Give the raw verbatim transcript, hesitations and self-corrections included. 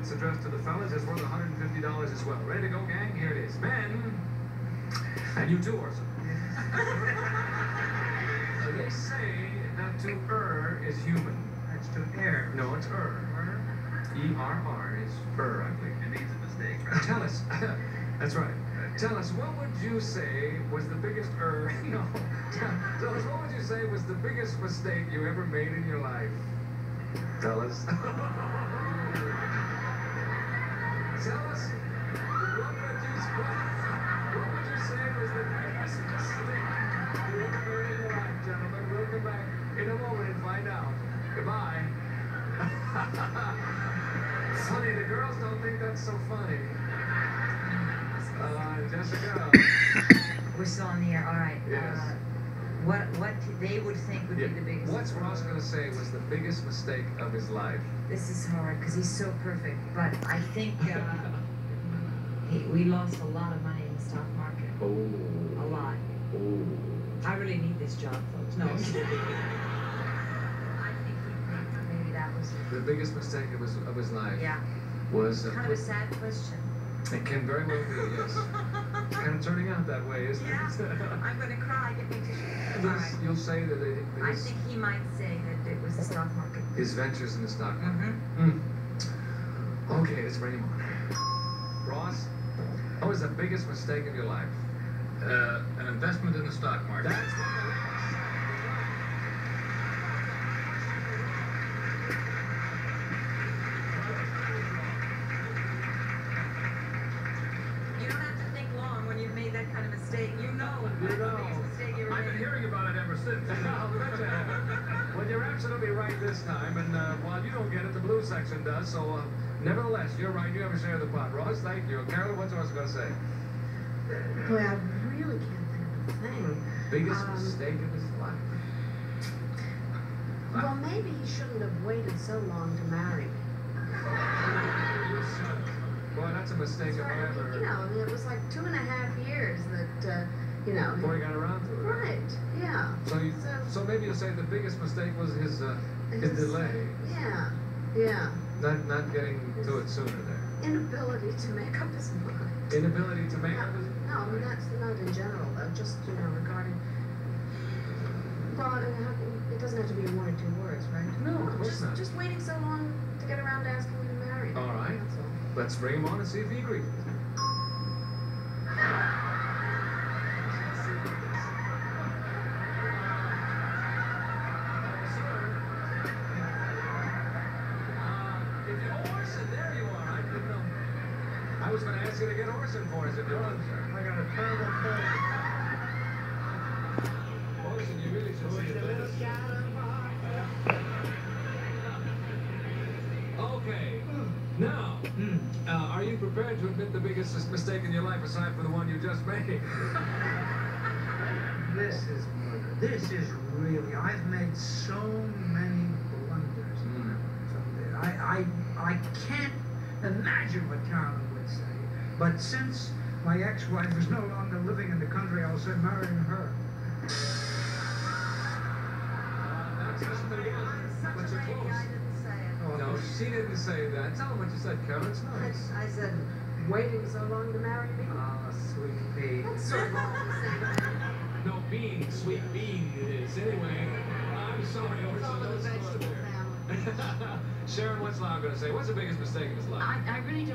that's addressed to the fellas is worth one hundred fifty dollars as well. Ready to go, gang? Here it is. Men, and you too, Orson. So they say that to err is human. That's to err. No, it's err. E R R is err, I think. It means a mistake, right? Tell us. That's right. Tell us, what would you say was the biggest err? No. Tell, tell us, what would you say was the biggest mistake you ever made in your life? Tell us. Tell us. What would you, what would you say was the biggest mistake you ever made in your life, gentlemen? We'll come back in a moment and find out. Goodbye. Funny, the girls don't think that's so funny. Uh, Jessica. We're still on the air. All right. Yes. Uh, what what they would think would Yeah. be the biggest. What's Ross going to say was the biggest mistake of his life? This is hard because he's so perfect. But I think uh, he, we lost a lot of money in the stock market. Oh. A lot. Oh. I really need this job, folks. No. I think he, maybe that was it. The biggest mistake of his of his life. Yeah. Was. Uh, Kind of a sad question. It can very well be, yes. It's kind of turning out that way, isn't Yeah. it? I'm going to cry. Get me tissue. All Yes, right. you'll say that it, I his, think he might say that it was the stock market. his ventures in the stock market. Mm-hmm. Mm. Okay, let's bring him on. Ross, what was the biggest mistake of your life? Uh, an investment in the stock market. That's what You don't have to think long when you've made that kind of mistake. You know You that's know. the biggest mistake you ever I've been made. hearing about it ever since. I'll bet you have. Well, you're absolutely right this time, and uh, while you don't get it, the blue section does, so uh, nevertheless, you're right, you have a share of the pot. Ross, thank you. Carolyn, what's Ross going to say? Boy, I really can't think of a thing. Biggest Um, mistake of his life? Well, maybe he shouldn't have waited so long to marry me. Boy, that's a mistake if I Right, I mean, ever... you know, I mean, it was like two and a half years that, uh, you know. Before he got around to it. Right, yeah. So, you, So- so maybe you'll say the biggest mistake was his uh, his His- delay, Yeah, yeah. not not getting to it sooner there. Inability to make up his mind. Inability to make No, up his... no, I mean, that's not in general, though, just, you know, regarding. Well, I mean, how- it doesn't have to be one or two words, right? No, of course just, not. Just waiting so long to get around to asking me to marry him. All right. That's all. Let's bring him on and see if he agrees. I was going to ask you to get Orson for us if you want, sir. I got a terrible cold. Orson, you really should see this. Okay. Now, uh, are you prepared to admit the biggest mistake in your life aside from the one you just made? This is murder. This is really. I've made so many blunders. Mm. I, I, I can't imagine what Carolyn would say. But since my ex-wife is no longer living in the country, I'll say marrying her. Uh, that's just pretty good. I'm But such a you're lady, close. I didn't say it. Oh, No, she didn't say that. Tell him what you said, Carol. It's nice. I said, waiting so long to marry me? Ah, sweet pea. That's sort of all the same. No, bean, sweet bean it is. Anyway, I'm sorry, It's all Orson. in the Let's go vegetable there. family. Sharon, what's Lyle going to say? What's the biggest mistake of his life? I, I really don't.